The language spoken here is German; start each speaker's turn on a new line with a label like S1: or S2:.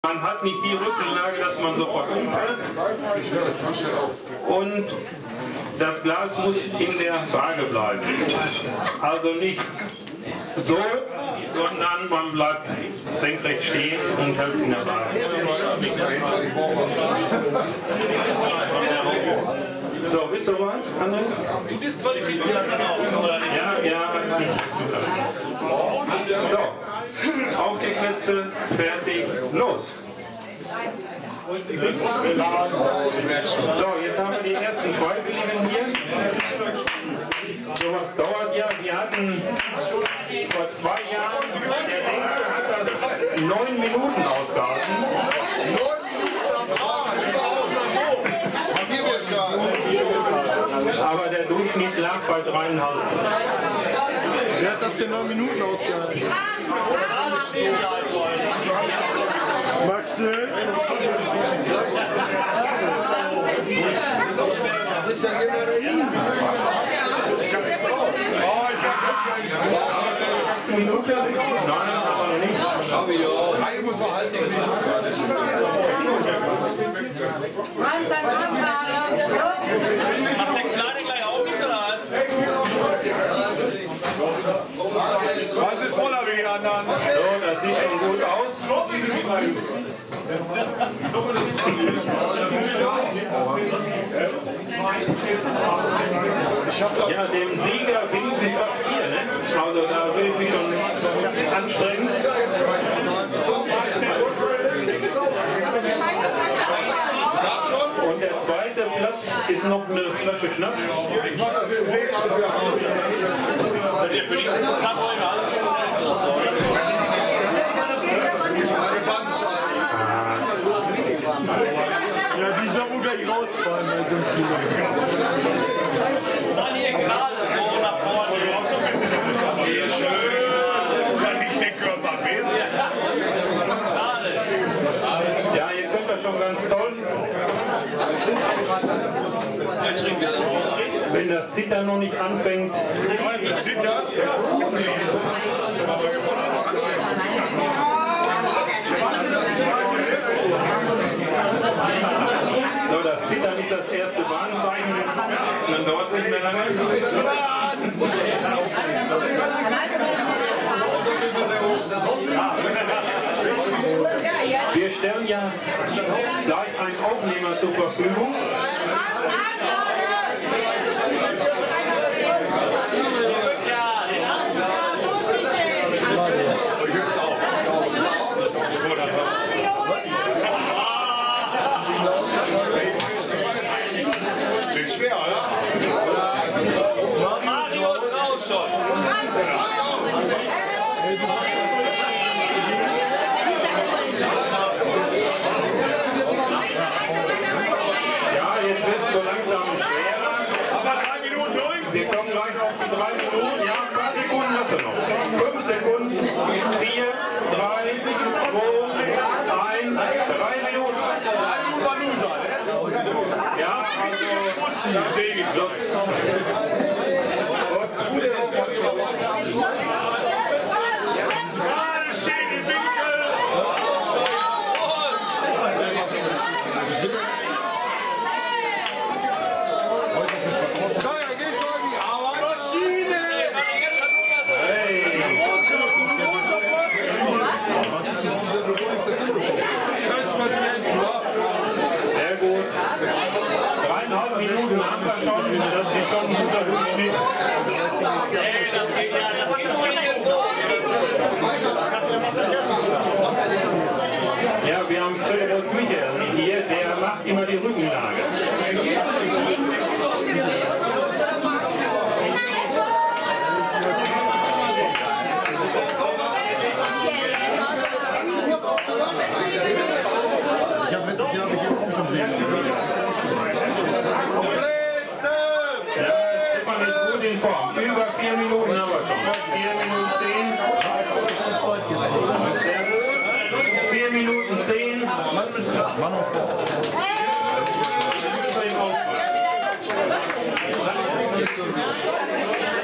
S1: Man hat nicht die Rückenlage, dass man sofort umfällt. Und das Glas muss in der Waage bleiben. Also nicht so, sondern man bleibt senkrecht stehen und hält es in der Waage. So, bist du soweit, André?
S2: Du disqualifizierst dann auch, oder nicht?
S1: Ja. So, auf die Plätze, fertig, los! So, jetzt haben wir die ersten Freiwilligen hier. Sowas dauert ja. Wir hatten vor 2 Jahren, der längste hat das 9 Minuten ausgehalten.
S3: 9 Minuten
S1: Aber der Durchschnitt lag bei 3,5.
S3: Wer hat das denn 9 Minuten ausgehalten? Maxel?
S1: Minute? Nein, aber nicht.
S4: Aber ja, eine muss man halten.
S2: Macht der Kleine gleich auch mit, oder was?
S3: Was ist voller wie die anderen?
S1: So, das sieht schon gut aus. Ja, dem Sieger winken Sie fast hier, ne? Also da will ich mich schon anstrengen. Und der zweite Platz ist noch eine Flasche Schnaps.
S4: Ich mach das mit dem Segen alles wieder raus.
S2: Seid ihr für die Nachfolge alle schon?
S3: Ja, die soll wohl gleich rausfallen, also im Kino.
S2: Mann, hier gerade so nach vorne.
S4: Du brauchst so ein bisschen der Musik. Hier schön. Kann nicht den Körper wählen.
S1: Ja, ihr könnt das schon ganz toll. Wenn das Zittern noch nicht anfängt.
S4: Das zittert.
S1: So, das Zittern ist das erste Warnzeichen. Dann dauert es nicht mehr lange. Wir stellen ja gleich einen Aufnehmer zur Verfügung.
S4: Wird schwer, oder?
S2: Mario ist raus schon.
S1: Ja, jetzt wird es so langsam schwerer.
S4: Aber 3 Minuten durch.
S1: Wir kommen gleich auf die 3 Minuten. Ja, ein paar Sekunden hast du noch. 5 Sekunden. 4, 3, 2, 1. 3 Minuten. Ja, also
S4: Segen. Gerade steht im Winkel. Steuer, gehst du an die Arbeit? Maschine!
S1: Sehr gut. 3,5 Minuten haben wir schon. Das ist schon ein guter Durchschnitt.
S2: Ey, das geht nur hier so.
S1: Ja, wir haben Frederick Michael hier, der macht immer die Rückenlage.
S3: Ich habe letztes Jahr mit ihm auch schon sehen.
S1: Ja, Stefan ist gut in Form. Über 4 Minuten haben wir schon. 4 Minuten 10. Sehr gut. 4 Minuten 10.
S3: Mann auf
S1: Über ihn aufpassen.